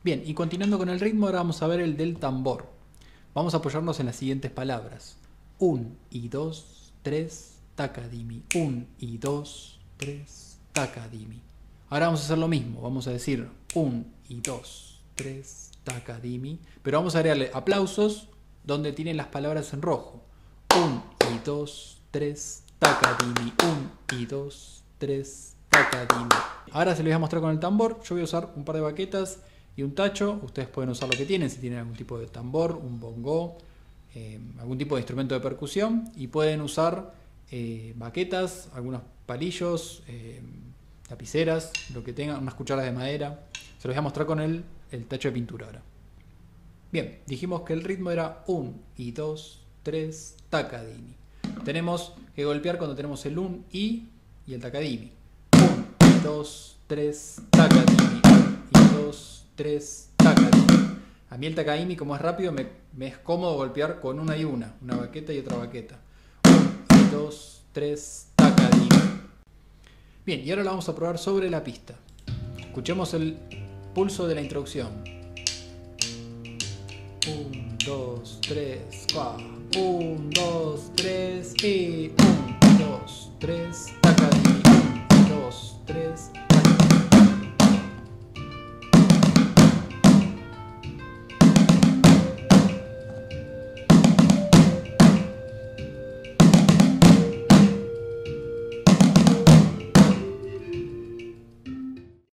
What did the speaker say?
Bien, y continuando con el ritmo, ahora vamos a ver el del tambor. Vamos a apoyarnos en las siguientes palabras. 1 y 2, 3, tacadimi. 1 y 2, 3, tacadimi. Ahora vamos a hacer lo mismo. Vamos a decir 1 y 2, 3, tacadimi. Pero vamos a agregarle aplausos donde tienen las palabras en rojo. 1 y 2, 3, tacadimi. 1 y 2, 3, tacadimi. Ahora se los voy a mostrar con el tambor. Yo voy a usar un par de baquetas y un tacho. Ustedes pueden usar lo que tienen, si tienen algún tipo de tambor, un bongo, algún tipo de instrumento de percusión, y pueden usar baquetas, algunos palillos, lapiceras, lo que tengan, unas cucharas de madera. Se los voy a mostrar con el tacho de pintura ahora. Bien, dijimos que el ritmo era 1 y 2, 3, tacadimi. Tenemos que golpear cuando tenemos el 1 y el tacadimi. 1 y 2, 3, tacadimi. 1 y 2, 3, tacadimi. A mí el tacadimi, como es rápido, me es cómodo golpear con una y una baqueta y otra baqueta. 1 y 2, 3, tacadimi. Bien, y ahora lo vamos a probar sobre la pista. Escuchemos el pulso de la introducción. 1, 2, 3, 4. 1, 2,